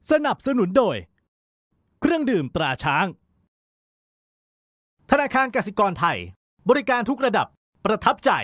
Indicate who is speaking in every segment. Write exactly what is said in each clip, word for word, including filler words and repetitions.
Speaker 1: สนับสนุนโดยเครื่องดื่มตราช้างธนาคารกสิกรไทยบริการทุกระดับประทับใจ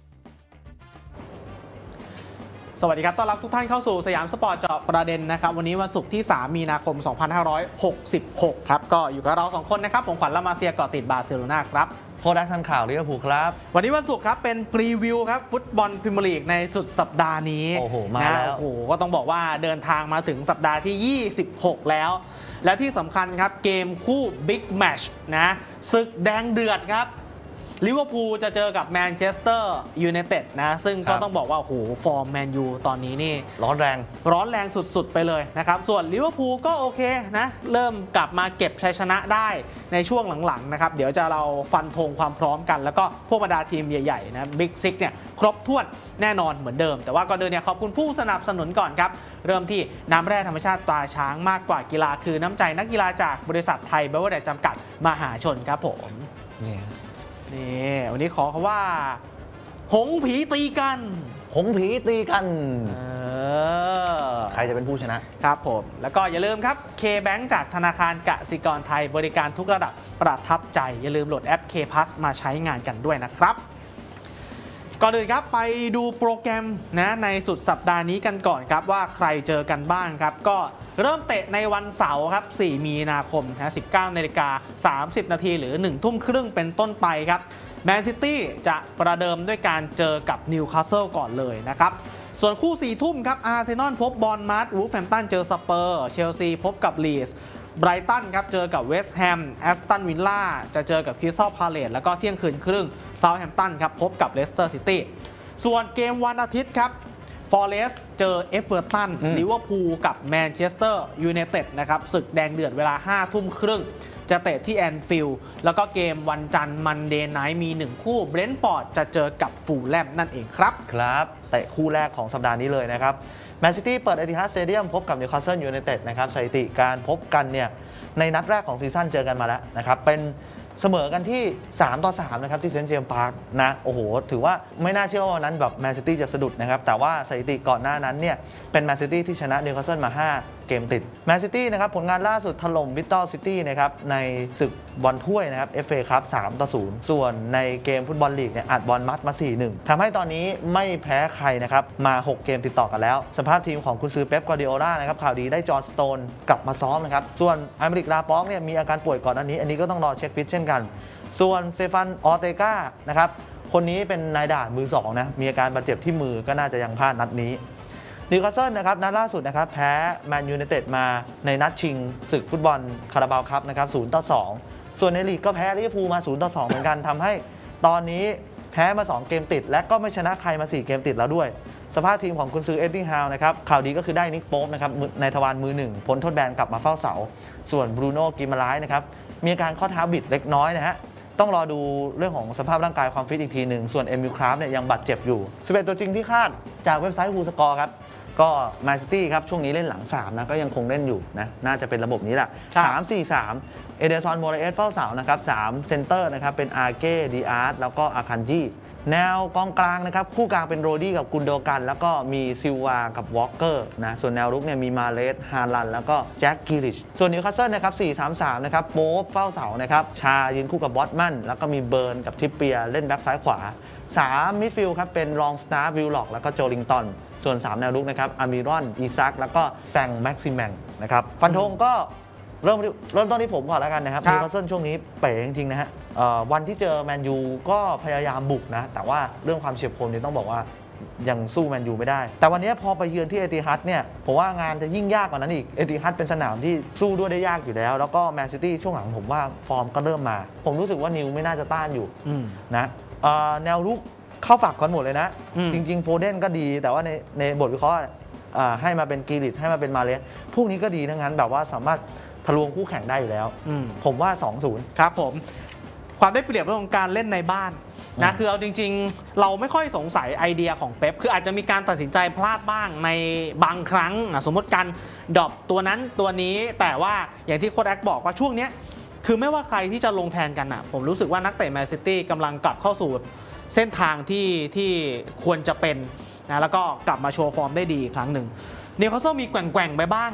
Speaker 2: สวัสดีครับต้อนรับทุกท่านเข้าสู่สยามสปอร์ตเจาะประเด็นนะครับวันนี้วันศุกร์ที่สามมีนาคมสองพันห้าร้อยหกสิบหกครับก็อยู่กับเราสองคนนะครับผมขวัญละมาเซียเกาะติดบาร์เซโลนาครับ
Speaker 3: โค้ชทันข่าวลิเวอร์พูลครับ
Speaker 2: วันนี้วันศุกร์ครับเป็นพรีวิวครับฟุตบอลพรีเมียร์ลีกในสุดสัปดาห์นี้
Speaker 3: โอ้โหมาแล้ว
Speaker 2: โอ้โหก็ต้องบอกว่าเดินทางมาถึงสัปดาห์ที่ยี่สิบหกแล้วและที่สำคัญครับเกมคู่บิ๊กแมตช์นะศึกแดงเดือดครับลิเวอร์พูลจะเจอกับแมนเชสเตอร์ยูไนเต็ดนะซึ่งก็ต้องบอกว่าโอ้โหฟอร์มแมนยูตอนนี้นี่
Speaker 3: ร้อนแรง
Speaker 2: ร้อนแรงสุดๆไปเลยนะครับส่วนลิเวอร์พูลก็โอเคนะเริ่มกลับมาเก็บชัยชนะได้ในช่วงหลังๆนะครับเดี๋ยวจะเราฟันธงความพร้อมกันแล้วก็พวกบรรดาทีมใหญ่ๆนะบิ๊กซิกเนี่ยครบถ้วนแน่นอนเหมือนเดิมแต่ว่าก่อนเดินเนี่ยขอบคุณผู้สนับสนุนก่อนครับเริ่มที่น้ำแร่ธรรมชาติตราช้างมากกว่ากีฬาคือน้ำใจนักกีฬาจากบริษัทไทยเบเวอร์เรจจำกัดมหาชนครับผม
Speaker 3: นี่
Speaker 2: นี่วันนี้ขอคำว่าหงผีตีกัน
Speaker 3: หงผีตีกันเออใครจะเป็นผู้ชนะครับ
Speaker 2: ผมแล้วก็อย่าลืมครับ K-Bank จากธนาคารกสิกรไทยบริการทุกระดับประทับใจอย่าลืมโหลดแอป K Plus มาใช้งานกันด้วยนะครับก่อนอื่นครับไปดูโปรแกรมนะในสุดสัปดาห์นี้กันก่อนครับว่าใครเจอกันบ้างครับก็เริ่มเตะในวันเสาร์ครับสี่มีนาคมนะสิบเก้านาฬิกาสามสิบนาทีหรือหนึ่งทุ่มครึ่งเป็นต้นไปครับแมนซิตี้จะประเดิมด้วยการเจอกับนิวคาสเซิลก่อนเลยนะครับส่วนคู่สี่ทุ่มครับอาร์เซนอลพบบอร์นมัธวูลแฮมป์ตันเจอสเปอร์เชลซีพบกับลีดส์ไบรตันครับเจอกับเวสต์แฮมแอสตันวิลล่าจะเจอกับคริสตัลพาเลซแล้วก็เที่ยงคืนครึ่งเซาท์แฮมป์ตันครับพบกับเลสเตอร์ซิตี้ส่วนเกมวันอาทิตย์ครับฟอเรสต์เจอเอฟเวอร์ตันลิเวอร์พูลกับแมนเชสเตอร์ยูไนเต็ดนะครับศึกแดงเดือดเวลาห้าทุ่มครึ่งจะเตะที่แอนฟิลด์แล้วก็เกมวันจันทร์มันเดย์ไนท์มีหนึ่งคู่เบรนท์ฟอร์ดจะเจอกับฟูลแลมนั่นเองครับ
Speaker 3: ครับเตะคู่แรกของสัปดาห์นี้เลยนะครับแมนซิตี้เปิดเอติฮัดสเตเดียมพบกับนิวคาสเซิลยูไนเต็ดนะครับสถิติการพบกันเนี่ยในนัดแรกของซีซั่นเจอกันมาแล้วนะครับเป็นเสมอกันที่สามต่อสามนะครับที่เซนต์เจมส์พาร์คนะโอ้โหถือว่าไม่น่าเชื่อว่าวันนั้นแบบแมนซิตี้จะสะดุดนะครับแต่ว่าสถิติก่อนหน้านั้นเนี่ยเป็นแมนซิตี้ที่ชนะนิวคาสเซิลมาห้าเกมติดแมนซิตี้นะครับผลงานล่าสุดถล่มวิตตอร์ซิตี้นะครับในศึกบอลถ้วยนะครับ เอฟ เอ คัพสามต่อศูนย์ส่วนในเกมฟุตบอลลีกเนี่ยอัดบอลมัดมา สี่หนึ่ง ทำให้ตอนนี้ไม่แพ้ใครนะครับมาหกเกมติดต่อกันแล้วสภาพทีมของกุนซือเป๊ปกวาร์ดิโอลานะครับข่าวดีได้จอห์นสโตนกลับมาซ้อมนะครับส่วนอเมริกลาป็อกเนี่ยมีอาการป่วยก่อนอันนี้อันนี้ก็ต้องรอเช็คฟิตเช่นกันส่วนเซฟานออเตกานะครับคนนี้เป็นนายด่านมือสองนะมีอาการบาดเจ็บที่มือก็น่าจะยังพลาดนัดนี้นิวคาสเซิลนะครับนัดล่าสุดนะครับแพ้แมนยูไนเต็ดมาในนัดชิงศึกฟุตบอลคาราบาวคัพนะครับศูนย์ต่อสองส่วนในลีกก็แพ้ลิเวอร์พูลมาศูนย์ต่อสองเหมือนกันทำให้ตอนนี้แพ้มาสองเกมติดและก็ไม่ชนะใครมาสี่เกมติดแล้วด้วยสภาพทีมของกุนซือเอ็ดดี้ฮาวนะครับข่าวดีก็คือได้นิกโป๊ปนะครับในทวารมือหนึ่งพ้นโทษแบนกลับมาเฝ้าเสาส่วนบรูโน่กิมาไลส์นะครับมีอาการข้อเท้าบิดเล็กน้อยนะฮะต้องรอดูเรื่องของสภาพร่างกายความฟิตอีกทีหนึ่งส่วนเอมิลคราฟเนี่ยยังบาดเจ็บอยู่สิบเอ็ดตัวจริงที่คาดจากเว็บไซต์ฮูสกอร์ครับก็แมนซิตี้ครับช่วงนี้เล่นหลังสามนะก็ยังคงเล่นอยู่นะน่าจะเป็นระบบนี้แหละสาม สี่ สามเอเดซอนโมเรเอสเฝ้าเสานะครับสามเซนเตอร์นะครับเป็นอาร์เก้ดีอาร์ตแล้วก็อาคันจีแนวกองกลางนะครับคู่กลางเป็นโรดี้กับกุนโดกันแล้วก็มีซิลวากับวอลเกอร์นะส่วนแนวรุกเนี่ยมีมาเลสฮาลันแล้วก็แจ็คกิริชส่วนนิวคาสเซิลนะครับสี่ สาม สามนะครับโป๊ปเฝ้าเสานะครับชายืนคู่กับบอตมันแล้วก็มีเบิร์นกับทิปเปียเล่นแบ็คซ้ายขวาสามมิดฟิลด์ครับเป็นรองสตาร์วิลล็อกแล้วก็โจลิงตันส่วนสามแนวรุกนะครับอามิรอนอีซักแล้วก็แซงแม็กซิแมงนะครับฟันธงก็เริ่มเริ่มต้นที่ผมก่อนแล้วกันนะครับนิวคาสเซิลช่วงนี้เป๋จริงๆนะฮะวันที่เจอแมนยูก็พยายามบุกนะแต่ว่าเรื่องความเฉียบคมนี่ต้องบอกว่ายังสู้แมนยูไม่ได้แต่วันนี้พอไปเยือนที่เอติฮัดเนี่ยผมว่างานจะยิ่งยากกว่านั้นอีกเอติฮัดเป็นสนามที่สู้ด้วยได้ยากอยู่แล้วแล้วก็แมนซิตี้ช่วงหลังผมว่าฟอร์มก็เริ่มมาผมรู้สึกว่านิวไม่น่าจะต้านอยู่นะแนวรุกเข้าฝักกันหมดเลยนะจริงๆโฟเดนก็ดีแต่ว่าในในบทวิเคราะห์ให้มาเป็นกีริชให้มาเป็นมาเลสพวกนี้ก็ดีทั้งนั้นแบบว่าสามารถทะลวงคู่แข่งได้อยู่แล้วผมว่า สองศูนย์
Speaker 2: ครับผมความได้เปรียบเรื่องของการเล่นในบ้านนะคือเอาจริงๆเราไม่ค่อยสงสัยไอเดียของเป๊ปคืออาจจะมีการตัดสินใจพลาดบ้างในบางครั้งสมมติการดรอปตัวนั้นตัวนี้แต่ว่าอย่างที่โค้ชแอคบอกว่าช่วงนี้คือไม่ว่าใครที่จะลงแทนกันอ่ะผมรู้สึกว่านักเตะแมนซิตี้กำลังกลับเข้าสู่เส้นทางที่ที่ควรจะเป็นนะแล้วก็กลับมาโชว์ฟอร์มได้ดีอีกครั้งหนึ่งนิวคาสเซิลมีแกว่งๆไปบ้าง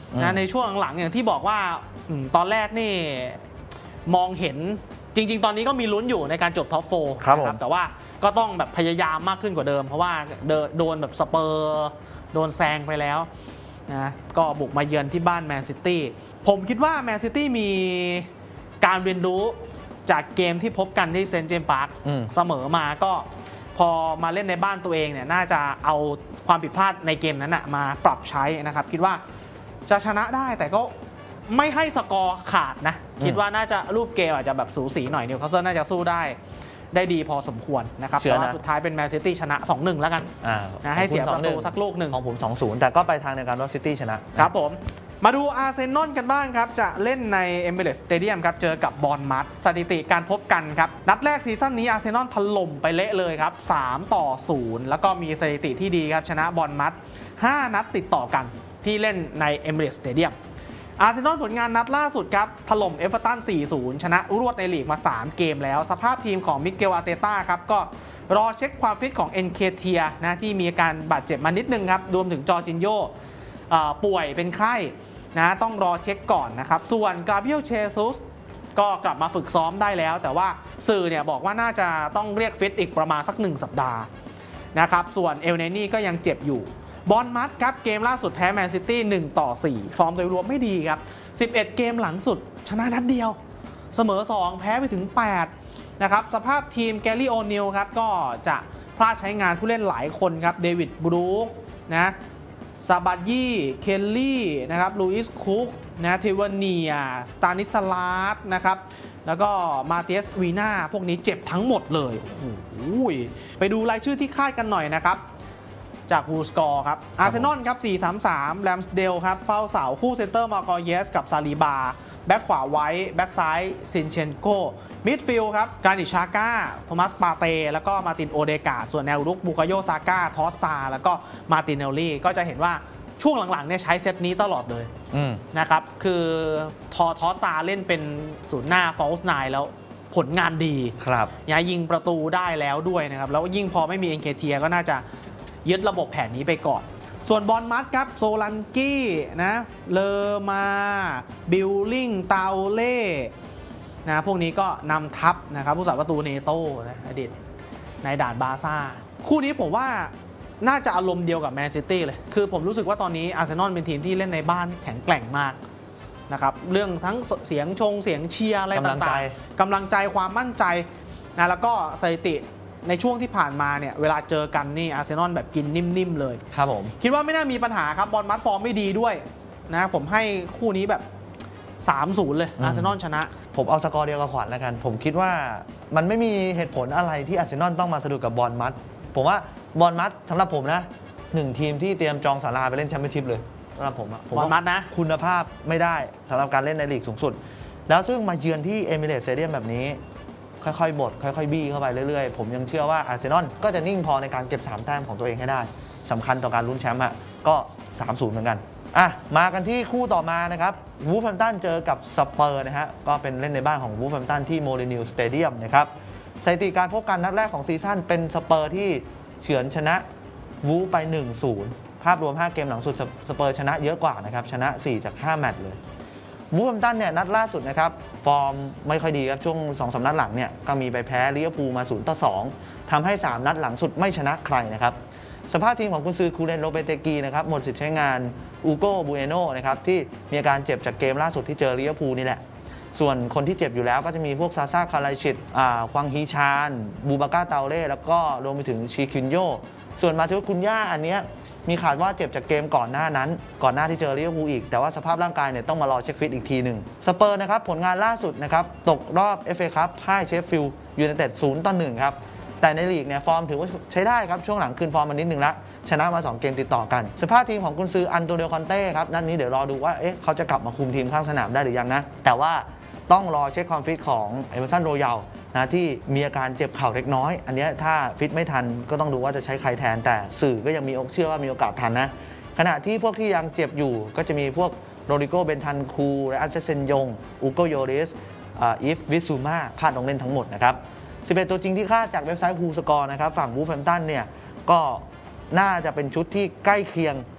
Speaker 2: นะในช่วงหลังอย่างที่บอกว่าตอนแรกนี่มองเห็นจริงๆตอนนี้ก็มีลุ้นอยู่ในการจบท็อปโฟร์นะครับแต่ว่าก็ต้องแบบพยายามมากขึ้นกว่าเดิมเพราะว่าโดนแบบสเปอร์โดนแซงไปแล้วนะก็บุกมาเยือนที่บ้านแมนซิตี้ผมคิดว่าแมนซิตี้มีการเรียนรู้จากเกมที่พบกันที่เซนต์เจมส์พาร์คเสมอมาก็พอมาเล่นในบ้านตัวเองเนี่ยน่าจะเอาความผิดพลาดในเกมนั้นนะมาปรับใช้นะครับคิดว่าจะชนะได้แต่ก็ไม่ให้สกอร์ขาดนะคิดว่าน่าจะรูปเกมอาจจะแบบสูสีหน่อยนิวคาสเซิลน่าจะสู้ได้ได้ดีพอสมควรนะครับแต่ว่าสุดท้ายเป็นแมนซิตี้ชนะ สองหนึ่ง แล้วกันนะให้เสียประตูสักลูกหนึ่ง
Speaker 3: ของผม สองศูนย์ แต่ก็ไปทางในการว่าซิตี้ชนะครับ
Speaker 2: ผมมาดูอาร์เซนอลกันบ้างครับจะเล่นในเอมิเรตส์สเตเดียมครับเจอกับบอร์นมัธสถิติการพบกันครับนัดแรกซีซั่นนี้อาร์เซนอลถล่มไปเละเลยครับสามต่อศูนย์แล้วก็มีสถิติที่ดีครับชนะบอร์นมัธห้านัดติดต่อกันที่เล่นในเอมิเรตส์สเตเดียมอาร์เซนอลผลงานนัดล่าสุดครับถล่มเอเวอร์ตัน สี่ศูนย์ ชนะรวดในลีกมาสามเกมแล้วสภาพทีมของมิเกลอาร์เตต้าครับก็รอเช็คความฟิตของเอ็นเคเทียนะที่มีอาการบาดเจ็บมานิดนึงครับรวมถึงจอร์จินโญ่ป่วยเป็นไข้นะต้องรอเช็คก่อนนะครับส่วนกราเบียลเชซุสก็กลับมาฝึกซ้อมได้แล้วแต่ว่าสื่อเนี่ยบอกว่าน่าจะต้องเรียกฟิตอีกประมาณสักหนึ่งสัปดาห์นะครับส่วนเอลเนนี่ก็ยังเจ็บอยู่บอร์นมัธครับเกมล่าสุดแพ้แมนซิตี้หนึ่งต่อสี่ฟอร์มโดยรวมไม่ดีครับสิบเอ็ดเกมหลังสุดชนะนัดเดียวเสมอสองแพ้ไปถึงแปดนะครับสภาพทีมแกลลี่โอนิลครับก็จะพลาดใช้งานผู้เล่นหลายคนครับเดวิดบรูคนะซาบายี่เคลลี่นะครับลูอิสคุกนะเทวเนียสตานิสลาสนะครับแล้วก็มาเตียสวีนาพวกนี้เจ็บทั้งหมดเลยโอ้โหไปดูรายชื่อที่คาดกันหน่อยนะครับจากวูสกอร์ครับอาร์เซนอลครับสี่ สาม สามแรมสเดลครับเฝ้าเสาคู่เซนเตอร์มาร์กอเยสกับซาลีบาแบ็คขวาไว้แบ็คซ้ายซินเชนโกมิดฟิลด์ครับกรานิชาก้าโทมัสปาเตแล้วก็มาตินโอเดกาส่วนแนวรุกบุคาโยซาก้าทอสซาแล้วก็มาตินเนลลี่ก็จะเห็นว่าช่วงหลังๆเนี่ยใช้เซตนี้ตลอดเลยนะครับคือทอทอสซาเล่นเป็นศูนย์หน้าฟอลส์ไนน์แล้วผลงานดี
Speaker 3: ครับ
Speaker 2: ย้ายยิงประตูได้แล้วด้วยนะครับแล้วยิ่งพอไม่มีเอ็นเคเทียก็น่าจะยึดระบบแผนนี้ไปก่อนส่วนบอร์นมัธครับโซลันกี้นะเลอมาบิลลิงเตาเล่นะพวกนี้ก็นำทัพนะครับผู้สาประตูเนโต้นะอดีตในด่านบาซ่าคู่นี้ผมว่าน่าจะอารมณ์เดียวกับแมนซิตี้เลยคือผมรู้สึกว่าตอนนี้อาร์เซนอลเป็นทีมที่เล่นในบ้านแข็งแกร่งมากนะครับเรื่องทั้งเสียงชงเสียงเชียร์อะไรต่างๆกำลังใจความมั่นใจนะแล้วก็สถิติในช่วงที่ผ่านมาเนี่ยเวลาเจอกันนี่อาร์เซนอลแบบกินนิ่มๆเลย
Speaker 3: ครับผม
Speaker 2: คิดว่าไม่น่ามีปัญหาครับบอร์นมัธฟอร์มไม่ดีด้วยนะผมให้คู่นี้แบบ สามศูนย์ เลยอาร์เซนอลชนะ
Speaker 3: ผมเอาสกอร์เดียวกับขวัญแล้วกันผมคิดว่ามันไม่มีเหตุผลอะไรที่อาร์เซนอลต้องมาสะดุดกับบอร์นมัธผมว่าบอร์นมัธสำหรับผมนะหนึ่งทีมที่เตรียมจองศาลาไปเล่นแชมเปี้ยนชิพเลยสำหรับผมอะ
Speaker 2: บอร์นมัธนะ
Speaker 3: คุณภาพไม่ได้สำหรับการเล่นในลีกสูงสุดแล้วซึ่งมาเยือนที่เอมิเรตส์สเตเดียมแบบนี้ค่อยๆบดค่อยๆบี้เข้าไปเรื่อยๆผมยังเชื่อว่าอาร์เซนอลก็จะนิ่งพอในการเก็บสามแต้มของตัวเองให้ได้สำคัญต่อการลุ้นแชมป์อะก็ สามศูนย์ เหมือนกันอ่ะมากันที่คู่ต่อมานะครับวูฟแฮมป์ตันเจอกับสเปอร์นะฮะก็เป็นเล่นในบ้านของวูฟแฮมป์ตันที่โมลินิวสเตเดียมนะครับสถิติการพบกันนัดแรกของซีซั่นเป็นสเปอร์ที่เฉือนชนะวูฟไป หนึ่งศูนย์ ภาพรวมห้าเกมหลังสุดสเปอร์ชนะเยอะกว่านะครับชนะสี่จากห้าแมตช์เลยวูฟแฮมป์ตันเนี่ยนัดล่าสุดนะครับฟอร์มไม่ค่อยดีครับช่วง สองสาม นัดหลังเนี่ยก็มีไปแพ้ลิเวอร์พูลมาศูนย์ต่อสองทำให้สามนัดหลังสุดไม่ชนะใครนะครับสภาพทีมของกุนซือคูเรนโรเบเตกีนะครับหมดสิทธิ์ใช้งานอูโกบูเอโนนะครับที่มีอาการเจ็บจากเกมล่าสุดที่เจอลิเวอร์พูลนี่แหละส่วนคนที่เจ็บอยู่แล้วก็จะมีพวกซาซาคาไลชิตควังฮีชานบูบาก้าเตาเล่แล้วก็รวมไปถึงชิคินโยส่วนมาเทโอคุนย่าอันเนี้ยมีข่าวว่าเจ็บจากเกมก่อนหน้านั้นก่อนหน้าที่เจอลิเวอร์พูลอีกแต่ว่าสภาพร่างกายเนี่ยต้องมารอเช็คฟิตอีกทีหนึ่งสเปอร์นะครับผลงานล่าสุดนะครับตกรอบ เอฟ เอ คัพพ่ายเชฟฟิลด์ยูไนเต็ดศูนย์ต่อหนึ่งครับแต่ในลีกเนี่ยฟอร์มถือว่าใช้ได้ครับช่วงหลังคืนฟอร์มมานิดนึงละชนะมาสองเกมติดต่อกันสภาพทีมของกุนซืออันโตนิโอ คอนเต้ครับนัดนี้เดี๋ยวรอดูว่าเอ๊ะเขาจะกลับมาคุมทีมข้างสนามได้หรือยังนะแต่ว่าต้องรอเช็คความฟิตของเอเมอร์สันโรยัลนะที่มีอาการเจ็บเข่าเล็กน้อยอันนี้ถ้าฟิตไม่ทันก็ต้องดูว่าจะใช้ใครแทนแต่สื่อก็ยังมีเชื่อว่ามีโอกาสทันนะขณะที่พวกที่ยังเจ็บอยู่ก็จะมีพวกโรดิโกเบนทันคูและอันเซเซนยงอูโกโยริสอีฟวิซูมาพลาดลงเล่นทั้งหมดนะครับสิบเอ็ดตัวจริงที่คาดจากเว็บไซต์ฮูสกอร์นะครับฝั่งวูฟแฮมป์ตันเนี่ยก็น่าจะเป็นชุดที่ใกล้เคียง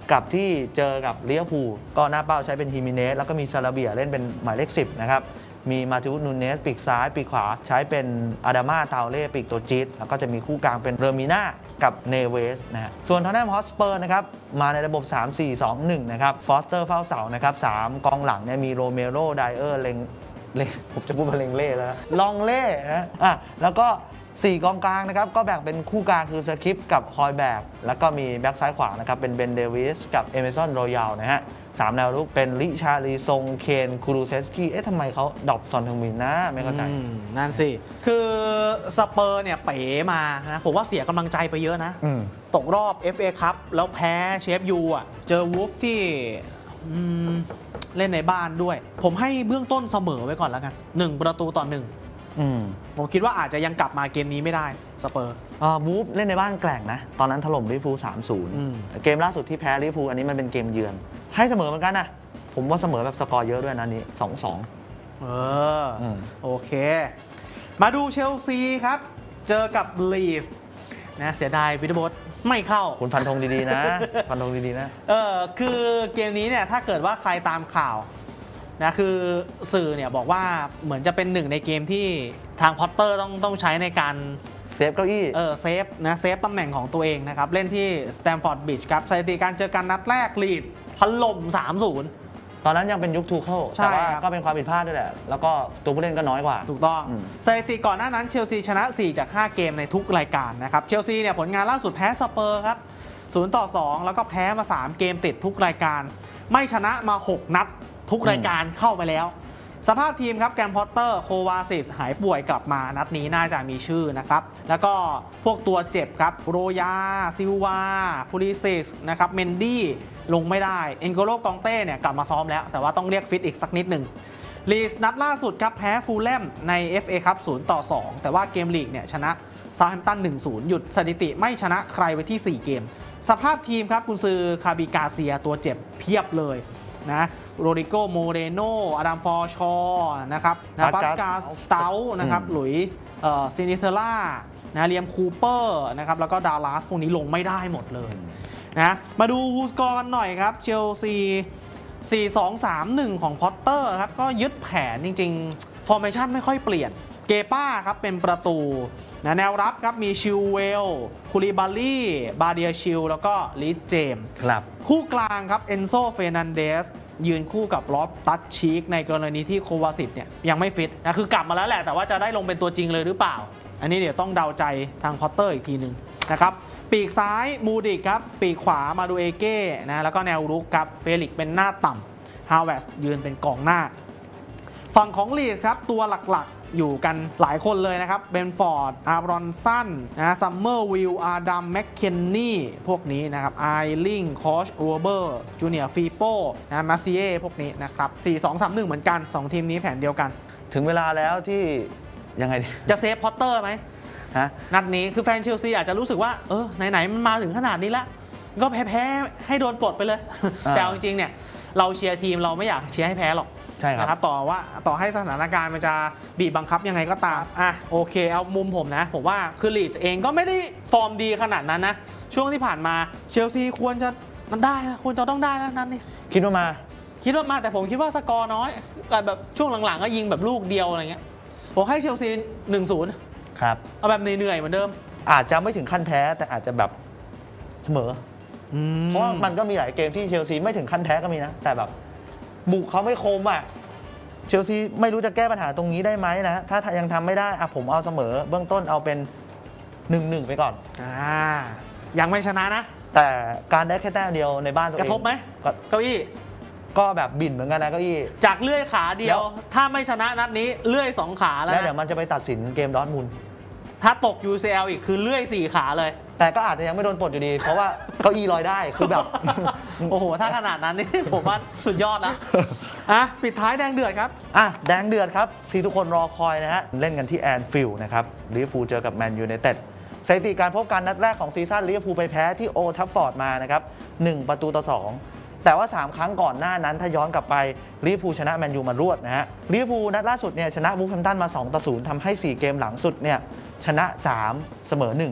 Speaker 3: กับที่เจอกับลิเวอร์พูลก็หน้าเป้าใช้เป็นฮิมิเนสแล้วก็มีซาลาเบียเล่นเป็นหมายเลขสิบนะครับมีมาติอุสนูเนสปีกซ้ายปีกขวาใช้เป็นอาดามาตาเล่ปีกตัวจี๊ดแล้วก็จะมีคู่กลางเป็นเรมิน่ากับเนเวสนะฮะส่วนทางด้านฮอสเปอร์นะครับมาในระบบ สาม สี่ สอง หนึ่ง นะครับฟอสเตอร์เฝ้าเสานะครับสามกองหลังเนี่ยมีโรเมโรไดเออร์เลงเลงผมจะพูดว่าเลงเล่แล้วลองเล่นะอ่ะแล้วก็สี่กองกลางนะครับก็แบ่งเป็นคู่กลางคือสคริปกับฮอยแบกแล้วก็มีแบ็กซ้ายขวานะครับเป็นเบนเดวิสกับเอเมซอนโรยัลนะฮะสามแนวรุกเป็นลิชาลีซงเคนคูรูเซสกี้เอ๊ะทำไมเขาดรอปซอนทึงมินนะไม่เข้าใจ
Speaker 2: นั่นสิคือสเปอร์เนี่ยเป๋มานะผมว่าเสียกำลังใจไปเยอะนะตกรอบ เอฟ เอ คัพแล้วแพ้เชฟยูอ่ะเจอวูฟที่เล่นในบ้านด้วยผมให้เบื้องต้นเสมอไว้ก่อนแล้วกันหนึ่งประตูต่อหนึ่งผมคิดว่าอาจจะยังกลับมาเกมนี้ไม่ได้สเปอร์
Speaker 3: วูฟเล่นในบ้านแกร่งนะตอนนั้นถล่มลิเวอร์พูล สาม ศูนย์ เกมล่าสุดที่แพ้ลิเวอร์พูลอันนี้มันเป็นเกมเยือนให้เสมอเหมือนกันนะผมว่าเสมอแบบสกอร์เยอะด้วยนะนี้ สอง สอง
Speaker 2: เออโอเคมาดูเชลซีครับเจอกับลีสนะเสียดายวิทย์บอสไม่เข้า
Speaker 3: คุณพันธงดีๆนะพันธงดีๆนะ
Speaker 2: เออคือเกมนี้เนี่ยถ้าเกิดว่าใครตามข่าวนะคือสื่อเนี่ยบอกว่าเหมือนจะเป็นหนึ่งในเกมที่ทางพอตเตอร์ต้องต้องใช้ในการ
Speaker 3: เซฟเก้าอี้
Speaker 2: เออเซฟนะเซฟตำแหน่งของตัวเองนะครับเล่นที่สแตมฟอร์ดบริดจ์ครับสถิติการเจอกันนัดแรกลีดถล่ม สาม ศูนย์
Speaker 3: ตอนนั้นยังเป็นยุคทูเคิลแต่ว่าก็เป็นความผิดพลาดด้วยแหละแล้วก็ตัวผู้เล่นก็น้อยกว่า
Speaker 2: ถูกต้องสถิติก่อนหน้านั้นเชลซีชนะสี่จากห้าเกมในทุกรายการนะครับเชลซีเนี่ยผลงานล่าสุดแพ้สเปอร์ครับศูนย์ต่อสองแล้วก็แพ้มาสามเกมติดทุกรายการไม่ชนะมาหกนัดทุกรายการเข้าไปแล้วสภาพทีมครับแกรมพอตเตอร์โควาซิสหายป่วยกลับมานัดนี้น่าจะมีชื่อนะครับแล้วก็พวกตัวเจ็บครับโรยาซิลวาพูลิซิสนะครับเมนดี้ลงไม่ได้เอ็นโกโลกองเต้เนี่ยกลับมาซ้อมแล้วแต่ว่าต้องเรียกฟิตอีกสักนิดหนึ่งลีสนัดล่าสุดครับแพ้ฟูลแลมใน เอฟ เอ ครับศูนย์ต่อสองแต่ว่าเกมลีกเนี่ยชนะเซาท์แฮมป์ตัน หนึ่งศูนย์ หยุดสถิติไม่ชนะใครไว้ที่สี่เกมสภาพทีมครับกุนซือคาบิกาเซียตัวเจ็บเพียบเลยนะโรดิโกโมเรโนอดัมฟอร์ชอนะครับนะปาสกาลสเตลนะครับหลุยซินิสเทล่านะเลียมคูเปอร์นะครับแล้วก็ดาลัสพวกนี้ลงไม่ได้หมดเลยนะมาดูฮูสกอร์หน่อยครับเชลซี สี่ สอง สาม หนึ่ง ของพอตเตอร์ครับก็ยึดแผนจริงๆฟอร์เมชั่นไม่ค่อยเปลี่ยนเกป้าครับเป็นประตูนะแนวรับครับมีชิลเวลคูลิบาลี่บาเดียชิลแล้วก็ลิสเจม
Speaker 3: ครับ
Speaker 2: คู่กลางครับเอนโซเฟร์นันเดสยืนคู่กับลอฟตัชชีกในกรณีที่โควาซิตเนี่ยยังไม่ฟิตนะคือกลับมาแล้วแหละแต่ว่าจะได้ลงเป็นตัวจริงเลยหรือเปล่าอันนี้เดี๋ยวต้องเดาใจทางพอตเตอร์อีกทีนึงนะครับปีกซ้ายมูดิกครับปีกขวามาดูเอเก้นะแล้วก็แนวรุกครับเฟลิกเป็นหน้าต่ำฮาวเวสยืนเป็นกองหน้าฝั่งของลีดครับตัวหลักๆอยู่กันหลายคนเลยนะครับเบนฟอร์ดอาร์รอนสันนะซัมเมอร์วิลอาดัมแมคเคนนี่พวกนี้นะครับไอลิงคอชโรเบอร์จูเนียร์ฟีโป้นะมาซิเอพวกนี้นะครับสี่ สอง สาม หนึ่งเหมือนกันสองทีมนี้แผนเดียวกัน
Speaker 3: ถึงเวลาแล้วที่ยังไง
Speaker 2: จะเซฟพอตเตอร์ไหมฮะนัดนี้คือแฟนเชลซีอาจจะรู้สึกว่าเออไหนๆมันมาถึงขนาดนี้แล้วก็แพ้ๆให้โดนปลดไปเลยแต่จริงๆเนี่ยเราเชียร์ทีมเราไม่อยากเชียร์ให้แพ้หรอก
Speaker 3: ใช่ครับ
Speaker 2: ต่อว่าต่อให้สถานการณ์มันจะบีบบังคับยังไงก็ตามอ่ะโอเคเอามุมผมนะผมว่าคือลีดส์เองก็ไม่ได้ฟอร์มดีขนาดนั้นนะช่วงที่ผ่านมาเชลซีควรจะได้นะควรจะต้องได้แล้วนั้นนี่
Speaker 3: คิดว่ามา
Speaker 2: คิดว่ามาแต่ผมคิดว่าสกอร์น้อยแบบช่วงหลังๆก็ยิงแบบลูกเดียวอะไรเงี้ยผมให้เชลซี หนึ่งศูนย์
Speaker 3: ครับ
Speaker 2: เอาแบบเหนื่อยๆเหมือนเดิม
Speaker 3: อาจจะไม่ถึงขั้นแพ้แต่อาจจะแบบเสมอเพราะมันก็มีหลายเกมที่เชลซีไม่ถึงขั้นแพ้ก็มีนะแต่แบบบุกเขาไม่คมอ่ะเชลซีไม่รู้จะแก้ปัญหาตรงนี้ได้ไหมนะถ้ายังทำไม่ได้อ่ะผมเอาเสมอเบื้องต้นเอาเป็น หนึ่งหนึ่ง ไปก่อน
Speaker 2: อ่ายังไม่ชนะนะ
Speaker 3: แต่การได้แค่แต้มเดียวในบ้านตัวเอง
Speaker 2: กระทบไหมเก้าอี้
Speaker 3: ก็แบบบิ่นเหมือนกันนะเก้าอี้
Speaker 2: จากเลื่อยขาเดียวถ้าไม่ชนะนัดนี้เลื่อยสองขาแล้ว
Speaker 3: แล้วเดี๋ยวมันจะไปตัดสินเกมดอร์ทมุนด์
Speaker 2: ถ้าตก ยู ซี แอล อีกคือเลื่อยสี่ขาเลย
Speaker 3: แต่ก็อาจจะยังไม่โดนปลดอยู่ดีเพราะว่าเก้าอี้ลอยได้คือแบบ
Speaker 2: โอ้โหถ้าขนาดนั้นนี่ผมว่าสุดยอดนะอ่ะปิดท้ายแดงเดือดครับ
Speaker 3: อ่ะแดงเดือดครับที่ทุกคนรอคอยนะฮะเล่นกันที่แอนฟิลด์นะครับลิเวอร์พูลเจอกับแมนยูไนเต็ดสถิติการพบกันนัดแรกของซีซั่นลิเวอร์พูลไปแพ้ที่โอลด์แทราฟฟอร์ดมานะครับหนึ่งประตูต่อสองแต่ว่าสามครั้งก่อนหน้านั้นถ้าย้อนกลับไปลิเวอร์พูลชนะแมนยูมารวดนะฮะลิเวอร์พูลนัดล่าสุดเนี่ยชนะวูล์ฟแฮมป์ตันมาสองต่อศูนย์ทำให้สี่เกมหลังสุดเนี่ยชนะสามเสมอหนึ่ง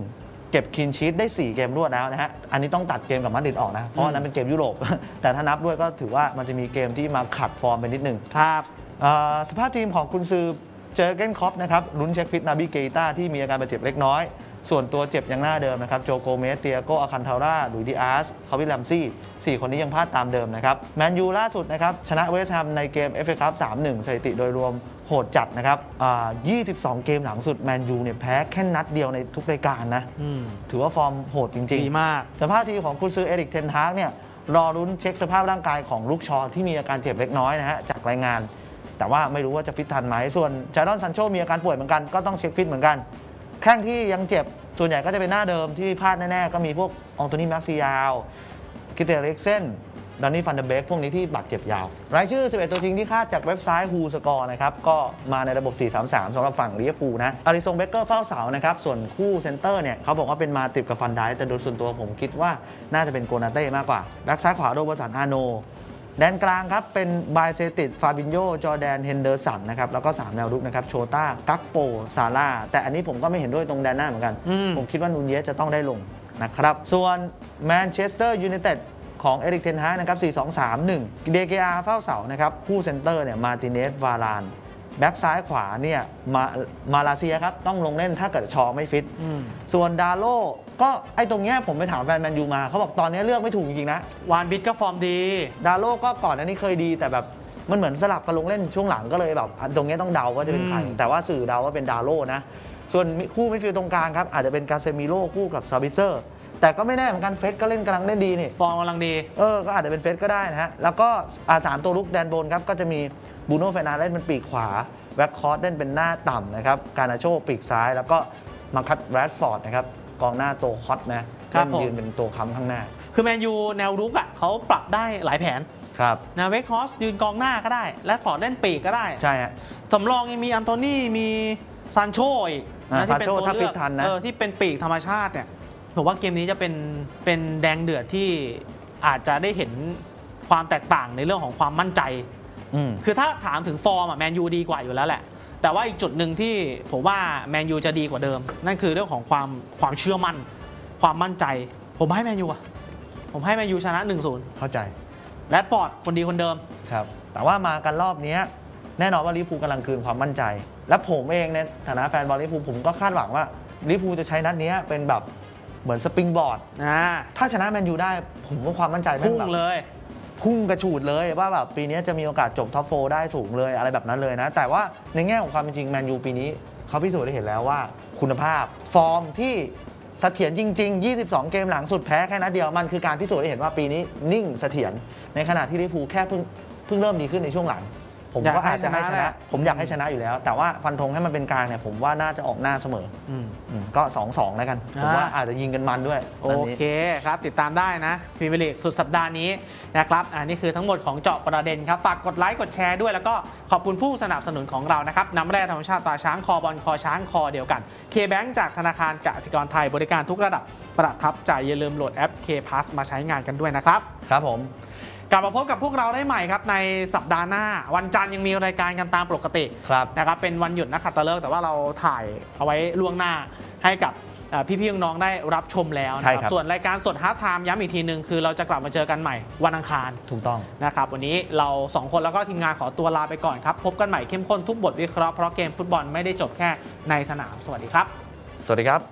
Speaker 3: เก็บคลีนชีทได้สี่เกมรวดแล้วนะฮะอันนี้ต้องตัดเกมกับมาดริดออกนะเพราะว่านั้นเป็นเกมยุโรป แต่ถ้านับด้วยก็ถือว่ามันจะมีเกมที่มาขัดฟอร์มไปนิดนึง
Speaker 2: ครับ
Speaker 3: สภาพทีมของกุนซือเจอร์เกนคล็อปนะครับลุ้นเช็คฟิตนาบิเกต้าที่มีอาการบาดเจ็บเล็กน้อยส่วนตัวเจ็บยังหน้าเดิมนะครับโจโกเมสเตียโกอาคันทาร่าลุยดิอาสคาวิลลัมซี่สี่คนนี้ยังพลาดตามเดิมนะครับแมนยูล่าสุดนะครับชนะเวสต์แฮมในเกม เอฟ เอ คัพ สามหนึ่ง สถิติโดยรวมโหดจัดนะครับยี่สิบสองเกมหลังสุดแมนยูเนี่ยแพ้แค่นัดเดียวในทุกรายการนะถือว่าฟอร์มโหดจริง
Speaker 2: ๆดีมาก
Speaker 3: สภาพทีมของกุนซือเอริกเทนฮากเนี่ยรอรุ้นเช็คสภาพร่างกายของลูกชอที่มีอาการเจ็บเล็กน้อยนะฮะจากรายงานแต่ว่าไม่รู้ว่าจะฟิตทันไหมส่วนจาร์ดอนซันโชมีอาการป่วยเหมือนกันก็ต้องเช็คฟิตเหมือนกันแข้งที่ยังเจ็บส่วนใหญ่ก็จะเป็นหน้าเดิมที่พลาดแน่ๆก็มีพวกอองโตนี่แม็กซิยาลคิเตเร็กเซนดอนนี่ฟันเดอร์เบกพวกนี้ที่บาดเจ็บยาวรายชื่อสิบเอ็ดตัวจริงที่คาดจากเว็บไซต์ ฮู Score นะครับก็มาในระบบ สี่สามสาม สำหรับฝั่งลิเวอร์พูลนะอาริซงเบเกอร์เฝ้าเสานะครับส่วนคู่เซนเตอร์เนี่ยเขาบอกว่าเป็นมาติดกับฟันไดแต่โดยส่วนตัวผมคิดว่าน่าจะเป็นโกนาเต้มากกว่าแบ็กซ้ายขวาโรเบอร์สันอาโนแดนกลางครับเป็นบายเซติดฟาบินโญจอร์แดนเฮนเดอร์สันนะครับแล้วก็สามแนวรุกนะครับโชต้ากักโปซาร่าแต่อันนี้ผมก็ไม่เห็นด้วยตรงแดนหน้าเหมือนกันผมคิดว่านูนเยสจะต้องได้ลงนะครับส่วนแมนเชสเตอร์ยูไนเต็ดของเอริกเทนฮากนะครับ สี่ สอง สาม หนึ่ง เดเกอาเฝ้าเสานะครับคู่เซนเตอร์เนี่ยมาติเนสวารานแบ็กซ้ายขวาเนี่ยมามาเลเซียครับต้องลงเล่นถ้าเกิดชอไม่ฟิตส่วนดาโลก็ไอ้ตรงเนี้ยผมไปถามแฟนแมนยูมาเขาบอกตอนนี้เลือกไม่ถูกจริงๆนะ
Speaker 2: วานบิทก็ฟอร์มดี
Speaker 3: ดาโลก็ก่อนอันนี้เคยดีแต่แบบมันเหมือนสลับกันลงเล่นช่วงหลังก็เลยแบบตรงนี้ต้องเดาว่าจะเป็นใครแต่ว่าสื่อเดาว่าเป็นดาโลนะส่วนคู่มิดฟิลด์ตรงกลางครับอาจจะเป็นกาเซมิโร่คู่กับซาบิเซอร์แต่ก็ไม่แน่เหมือนกันเฟสก็เล่นกำลังเล่นดีนี่
Speaker 2: ฟอร์มกำลังดี
Speaker 3: เออก็อาจจะเป็นเฟสก็ได้นะฮะแล้วก็อาสามตัวลุกแดนบนครับก็จะมีบูโน่เฟร์นันเดสเป็นปีกขวาแบ็คคอร์ดเล่นเป็นหน้าต่ำนะครับการนาโชปีกซ้ายแล้วก็มาคัตแรดฟอร์ดนะครับกองหน้าตัวฮอตนะเล่นยืนเป็นตัวค้ำข้างหน้า
Speaker 2: คือแมนยูแนวรุกอ่ะเขาปรับได้หลายแผน
Speaker 3: ครับ
Speaker 2: นะเวคฮอสยืนกองหน้าก็ได้แรดฟอร์ดเล่นปีกก็ได้
Speaker 3: ใช่ฮะ
Speaker 2: สำรองยังมีอันโตนี่มีซานโชอีก
Speaker 3: นะที่เป็นตัวเลือก
Speaker 2: เออที่เป็นปีกธรรมชาติเนี่ยผมว่าเกมนี้จะเป็นเป็นแดงเดือดที่อาจจะได้เห็นความแตกต่างในเรื่องของความมั่นใจคือถ้าถามถึงฟอร์มอ่ะแมนยูดีกว่าอยู่แล้วแหละแต่ว่าอีกจุดหนึ่งที่ผมว่าแมนยูจะดีกว่าเดิมนั่นคือเรื่องของความความเชื่อมั่นความมั่นใจผมให้แมนยูอ่ะผมให้แมนยูชนะ หนึ่งศูนย์
Speaker 3: เข้าใจ
Speaker 2: แรดฟอร์ดคนดีคนเดิม
Speaker 3: ครับแต่ว่ามากันรอบนี้แน่นอนว่าลิเวอร์พูลกำลังคืนความมั่นใจและผมเองในฐานะแฟนบอลลิเวอร์พูลผมก็คาดหวังว่าลิเวอร์พูลจะใช้นัดนี้เป็นแบบเหมือนสปริงบอร์ดถ้าชนะแมนยูได้ผมก็ความมั่นใจ
Speaker 2: พุ่งเลย
Speaker 3: พุ่งกระฉูดเลยว่าแบบปีนี้จะมีโอกาสจบท็อปโฟร์ได้สูงเลยอะไรแบบนั้นเลยนะแต่ว่าในแง่ของความเป็นจริงแมนยูปีนี้เขาพิสูจน์ได้เห็นแล้วว่าคุณภาพฟอร์มที่เสถียรจริงๆยี่สิบสองเกมหลังสุดแพ้แค่นัดเดียวมันคือการพิสูจน์ได้เห็นว่าปีนี้นิ่งเสถียรในขณะที่ลิเวอร์พูลแค่เพิ่งเพิ่งเริ่มดีขึ้นในช่วงหลังผมก็อาจจะให้ชนะผมอยากให้ชนะอยู่แล้วแต่ว่าฟันธงให้มันเป็นกลางเนี่ยผมว่าน่าจะออกหน้าเสมอก็ สองสอง แล้วกันผมว่าอาจจะยิงกันมันด้วย
Speaker 2: โอเคครับติดตามได้นะพรีเมียร์ลีกสุดสัปดาห์นี้นะครับอันนี้คือทั้งหมดของเจาะประเด็นครับฝากกดไลค์กดแชร์ด้วยแล้วก็ขอบคุณผู้สนับสนุนของเรานะครับน้ำแร่ธรรมชาติตาช้างคอบอลคอช้างคอเดียวกัน K-Bank จากธนาคารกสิกรไทยบริการทุกระดับประทับใจอย่าลืมโหลดแอป K Plus มาใช้งานกันด้วยนะครับ
Speaker 3: ครับผม
Speaker 2: กลับมาพบกับพวกเราได้ใหม่ครับในสัปดาห์หน้าวันจันทร์ยังมีรายการกันตามปกตินะครับเป็นวันหยุดนักขัตฤกษ์แต่ว่าเราถ่ายเอาไว้ล่วงหน้าให้กับพี่ๆน้องๆได้รับชมแล้วนะครับส่วนรายการสดฮาล์ฟไทม์ย้ำอีกทีนึงคือเราจะกลับมาเจอกันใหม่วันอังคาร
Speaker 3: ถูกต้อง
Speaker 2: นะครับวันนี้เราสองคนแล้วก็ทีมงานขอตัวลาไปก่อนครับพบกันใหม่เข้มข้นทุกบทวิเคราะห์เพราะเกมฟุตบอลไม่ได้จบแค่ในสนามสวัสดีครับ
Speaker 3: สวัสดีครับ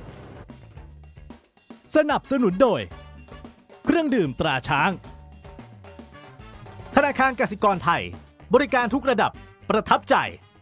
Speaker 1: สนับสนุนโดยเครื่องดื่มตราช้างธนาคารกสิกรไทยบริการทุกระดับประทับใจ